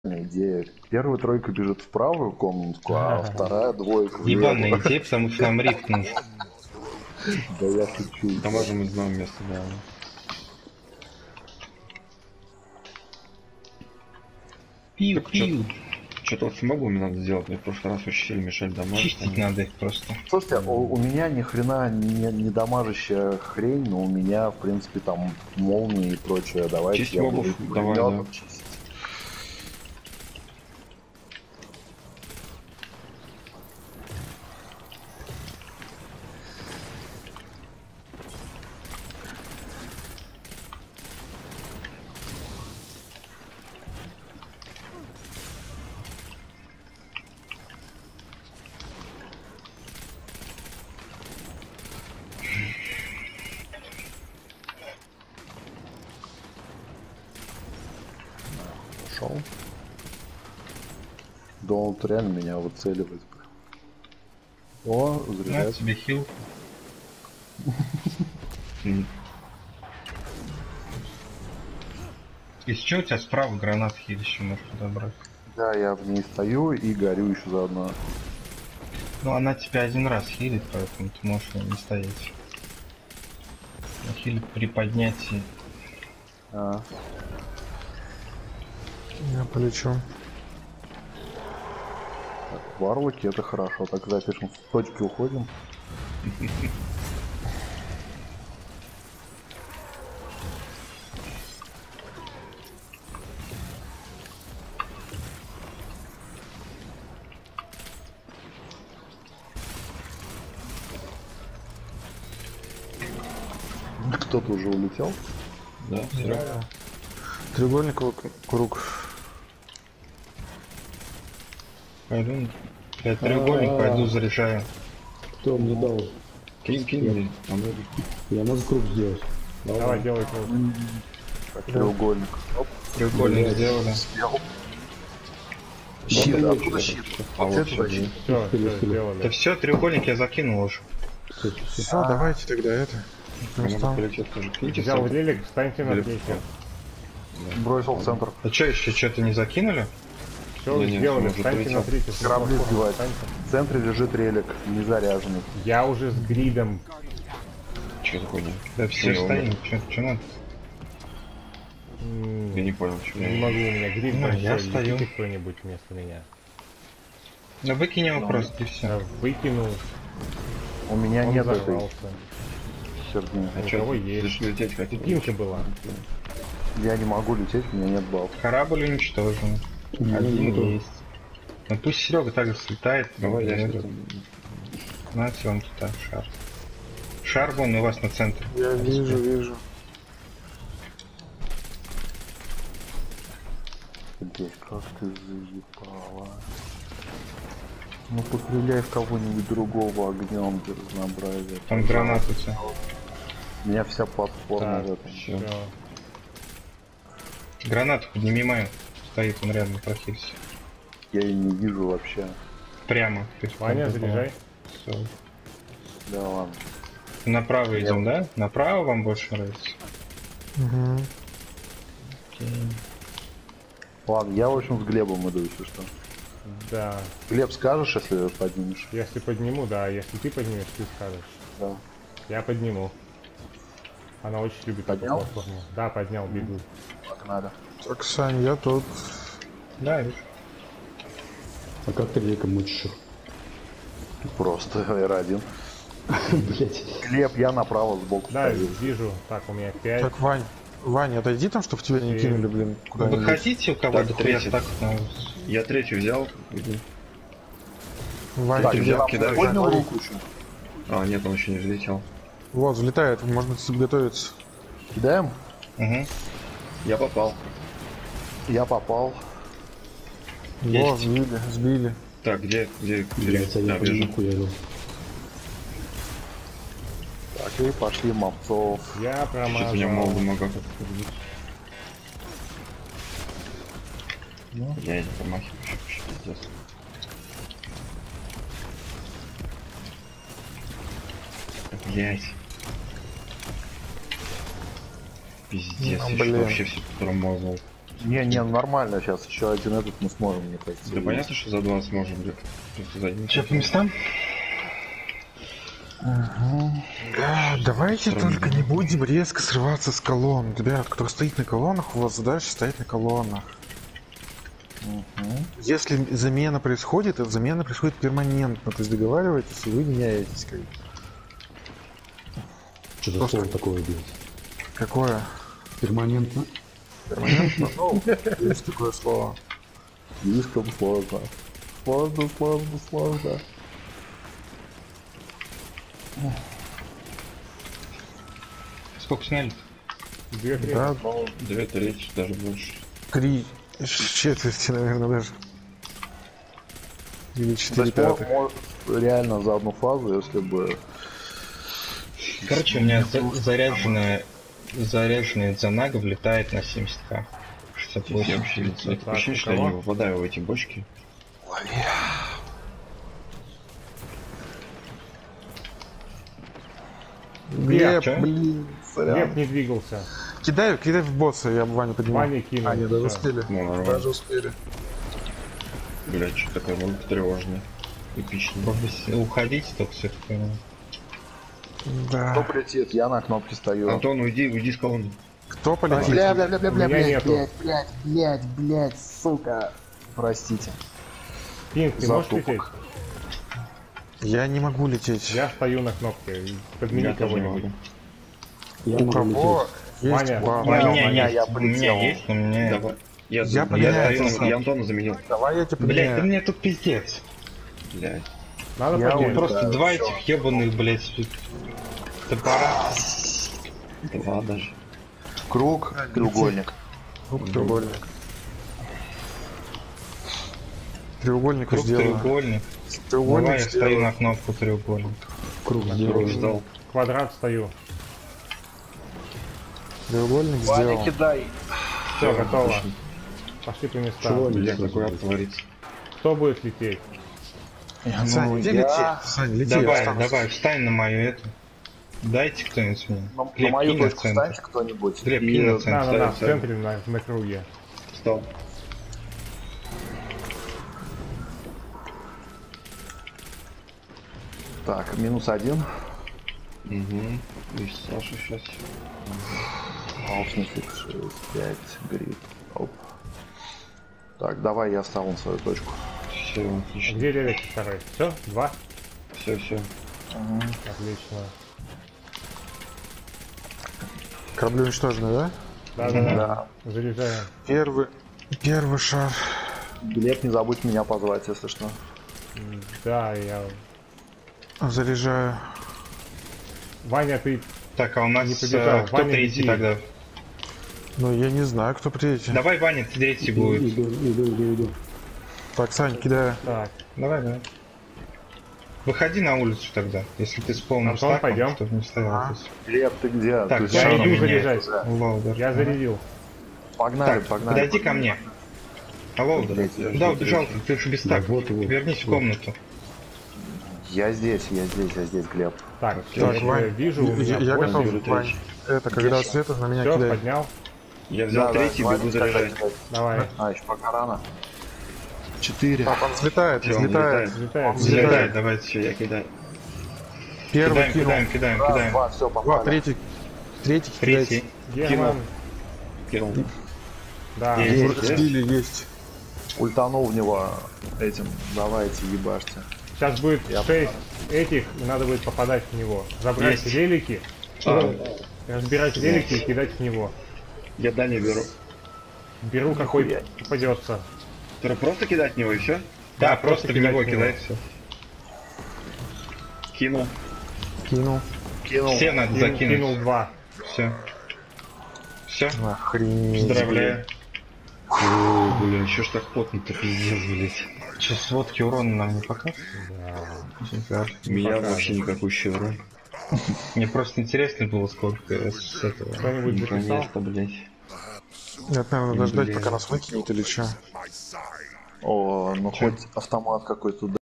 идея. Первая тройка бежит в правую комнатку, а вторая двойка в Ебаная левую. идея, потому что нам рифт нужен. Да я шучу. Да можем из одного места, да. Пиу-пиу. Что-то с мобами надо сделать, мне в прошлый раз очень сильно мешали дамаг. Чистить надо их просто. Слушайте, у меня ни хрена не дамажащая хрень, но у меня, в принципе, там молнии и прочее. Давайте Чисть я мобов, буду давай, пулемётом да. чистить. Шел. Дональд реально меня выцеливает. О, На заряжает. тебе хил. Из чего у тебя справа гранат хил еще можешь подобрать? Да, я в ней стою и горю еще заодно. Ну она тебя один раз хилит, поэтому ты можешь не стоять. Она хилит при поднятии. А, Я полечу. так, варлоки это хорошо. Так запишем, с точки уходим. Кто-то уже улетел. Да, все. Треугольник круг. Пойду. Я треугольник пойду заряжаю. Кто мне дал? Кинь мне. Я могу круг сделать. Давай, делай круг. Так, треугольник. Оп, Треугольник сделали. съел. Щит, откуда щит? А Вот вот это щит, щит. Все, Спили. Да сделали. все, треугольник я закинул уже. Все, давайте тогда это. Может полететь тоже. Киньте Взял сам. релик, встаньте на Или- плечи. Бросил в центр. А что еще что-то не закинули? Все, Не, не, сделали, уже встаньте полетел. на третий. Корабли сбивать. Встаньте. В центре лежит релик, не заряженный. Я уже с гридом. Что такое? Да все Не, стоим, что надо? Я не понял, что. Не могу, у меня грид Ну, большой. я стою. Летите кто-нибудь вместо меня. Да выкинь его просто и все. Я выкинул, У меня он нет этой взорвался. херни. А У что, кого ты есть? же лететь хотел? Пинка была. Я не могу лететь, у меня нет баллов. Корабль уничтожен. Один есть. Ну пусть Серега также слетает. Давай, я этот, знаете, он туда шар. Шар вон у вас на центре. Я вижу. Блять, как ты заебала. Ну постреляй в кого-нибудь другого огнем для разнообразия. Там гранат у тебя. У меня вся платформа Так, в этом. Всё. Все. Гранату подними мою. Стоит он рядом прохилься. Я ее не вижу вообще. Прямо. Ваня, заряжай. Все. Да ладно. Направо идем, да? Направо вам больше нравится? Угу. Окей. Ладно, я в общем с Глебом иду, если что. Да. Глеб, скажешь, если поднимешь? Если подниму, да. Если ты поднимешь, ты скажешь. Да. Я подниму. Она очень любит эту Поднял? платформу. Да, поднял, бегу. Погнали. Так, Сань, я тут. Да, вижу. А как ты реликом мучишь их? Просто R1. Блять. Глеб, я направо сбоку Да, стою. вижу. Так, у меня 5. Так, Вань, отойди там, чтобы тебя не Окей. кинули, блин, Вы куда-нибудь. хотите у кого-то Так, я хватит. так Я третью взял. Вань, Так, ты взял, я кидай. поднял руку еще. А, нет, он еще не взлетел. вот, взлетает, можно готовиться. Кидаем? Угу. Я попал. Я попал. Во, Есть. сбили. Так, где? Блять, Да, я вижу. нихуя. Так, и пошли мопцов. Я Сейчас у меня мало промазал. дамага как-то. Я не промахиваюсь вообще, пиздец. Блять. Пиздец, Ну, я блин. что вообще все промазал. Не, нормально, сейчас еще один этот мы сможем, мне кажется. Да понятно, что за 20 можем, блядь. Просто за один. Че по местам? Да, давайте только не будем резко срываться с колонн. Ребят, кто стоит на колоннах, у вас задача стоять на колоннах. Если замена происходит, эта замена происходит перманентно. То есть договариваетесь, и вы меняетесь. Что за Просто- слово такое, блядь? Какое? Перманентно. Перманентно? Ну, есть такое слово. Слишком сложно. Сложно. Сколько сняли? 2-3. Да, 2/3, даже больше. 3 четверти, наверное, даже. Или 4 пятых. Может, реально за одну фазу, если бы... Короче, у меня заряженная Занага влетает на 70к. Я 68. вообще не знаю. Такое ощущение, что я не выпадаю в эти бочки. Глеб, чё? блин, сорян. Глеб не двигался. Кидай в босса, я бы Ваню подниму. Ваня кинул. А, нет, даже Всё. успели. Ну, нормально. Даже успели. Блядь, что такое, ну, тревожный. Эпичный. Уходите только все-таки. Кто Да. полетит? Я на кнопке стою. Антон, уйди с колонны. Кто полетит? Бля, У меня нету. блять, сука. Простите. Пинг, ты можешь Затупок. лететь? Я не могу лететь. Я стою на кнопке. Подмени Я тоже не кого-нибудь. могу. Я У могу кого лететь. есть Ваня, баф? У Ваня, меня я есть, у меня полетел. есть, у меня... Давай. Я поменяю. стою, я Антона заменил. Давай я тебя Блять, да поменяю. мне тут пиздец. Блядь. Надо Я поднять. уже- Просто Да, два всё. этих ебаных, блять, топора. 2 даже. Круг, треугольник. Треугольник. Треугольник Круг, сделаю. треугольник. Давай Треугольник я стою сделаю. на кнопку треугольник. Круг Круг сделаю. ждал. Квадрат стою. Треугольник Ваня, сделал. кидай. Все, готово. Пошли по Чего местам. они Блядь, сразу такой ад летят? творится. Кто будет лететь? Сань, иди лети. Сань, лети. я Давай, останусь. давай, встань на мою эту. Дайте кто-нибудь мне. На Глеб, мою кинь на точку центр. встаньте кто-нибудь. Глеб, И, кинь на центр. На, в ставь. центре, на круге. Встал. Так, -1. Угу. И Саша сейчас. Алчный 6, 5, грид. Оп. Так, давай я ставлю свою точку. Все, А отлично. где Лелик второй? Все? 2? Все. Отлично. Корабли уничтожены, да? Да. Да. Заряжаем. Первый шар. Глеб, не забудь меня позвать, если что. Да, я... Заряжаю. Ваня, ты... Так, а у нас Не побежал. кто Ваня, третий иди. тогда? Ну, я не знаю, кто третий. Давай, Ваня, ты третий будет. Иду. Так, Сань, кидаю. Так, Давай. Выходи на улицу тогда, если ты с полным Антон, стаком, пойдем. чтобы не стоял здесь. Глеб, ты где? Так, Ты я что, иду на меня? заряжать. Лоудер. я зарядил. Погнали, Так, погнали. подойди ко мне. Лоудер, Блядь, куда убежал ты? Ты же без Да, так. вот. Вернись в комнату. Я здесь, Глеб. Так, Так, я Вань, вижу, у меня я 8. готов, Вань. Это, когда света на меня Все, кидает. поднял. Я взял третий, давай, бегу давай, заряжать. давай. Давай. А, еще пока рано. 4. Так, он взлетает, Всё, он взлетает. Взлетает. Взлетай, давайте, все, я кидаю. Первый кинул. Кидаем. Раз, два, все, Два, попали. третий кидайте. Третий. Герман. Кинул. Да. Есть. Сбили, есть. Ультанул в него этим. Давайте, ебашьте. Сейчас будет 6 этих, и надо будет попадать в него. Забрать Есть. релики, разбирать релики и кидать в него. Я Дани беру. Беру какой попадется. Просто кидать в него и все? Да, просто в кидать него в него. кидай все. Кинул. Кинул. Кинул. Все надо Кинул закинуть. 2. Все. Все. Охренеть. Поздравляю. Ой, блин, еще ж так плотно-то пиздец, блядь. Че, сводки урона нам не показывают? У меня вообще никакой щеврон. Мне просто интересно было, сколько с этого. Кто-нибудь записал? Наконец-то, блядь. Нет, наверное, дождать, Блин. пока нас выкинет или что. О, ну хоть автомат какой-то